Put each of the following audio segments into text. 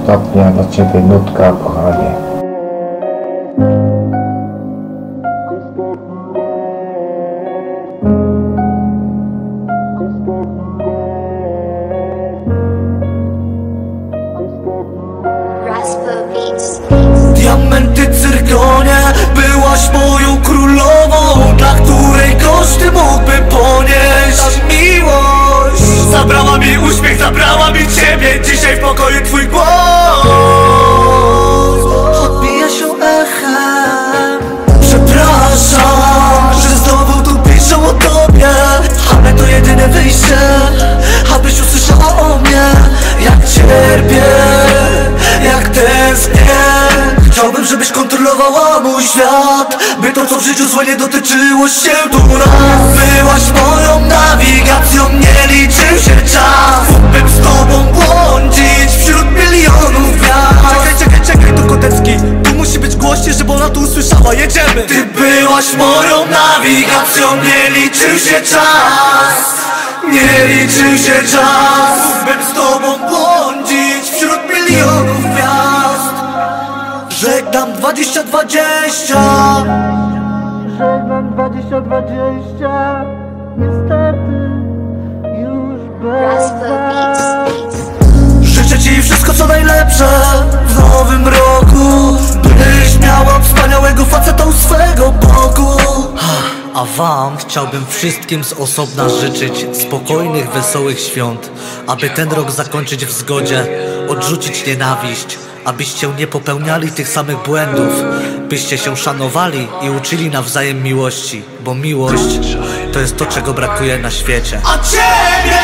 ostatnia dla ciebie nutka, kochanie. Diamenty cyrkonie, byłaś moją królową, dla której koszty mógłbym ponieść. Miłość zabrała mi uśmiech, zabrała mi ciebie, dzisiaj w pokoju twój głos odbija się echem. Przepraszam, że znowu tu piszą o tobie, ale to jedyne wyjście, abyś usłyszała o mnie. Jak cierpię, jak tęsknię. Chciałbym, żebyś kontrolowała mój świat, by to, co w życiu złe, nie dotyczyło się tu nas. Byłaś moją nawigacją, nie liczył się czas. Mógłbym z tobą błądzić wśród milionów gwiazd. Czekaj, to Kotecki, tu musi być głośniej, żeby ona tu usłyszała, jedziemy. Ty byłaś moją nawigacją, nie liczył się czas. Nie liczył się czas. Mógłbym z tobą błądzić wśród milionów gwiazd. Żegnam 2020. Żegnam 2020. Niestety już bez was. Życzę ci wszystko co najlepsze w nowym roku, byś miała wspaniałego faceta u swego boku. A wam chciałbym wszystkim z osobna życzyć spokojnych, wesołych świąt, aby ten rok zakończyć w zgodzie, odrzucić nienawiść, abyście nie popełniali tych samych błędów, byście się szanowali i uczyli nawzajem miłości, bo miłość to jest to, czego brakuje na świecie. A ciebie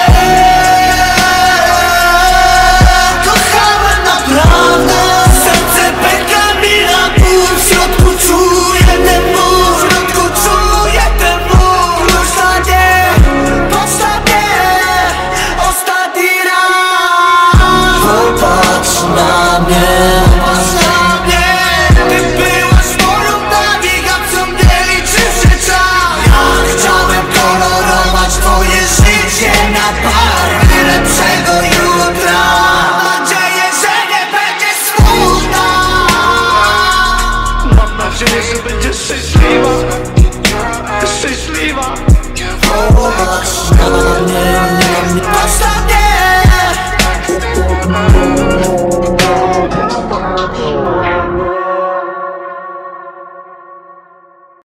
kochałem naprawdę. Serce pęka mi na pół, w środku czuję ten ból, w środku czuję ten ból. Postawię ostatni raz. Popatrz na mnie. Ty byłaś moją nawigacją, nie liczył się czas. Ja chciałem kolorować twoje życie na barwy lepszego jutra. Mam nadzieję, że nie będziesz smutna. Mam nadzieję, że będziesz szczęśliwa. Szczęśliwa. Popatrz na mnie.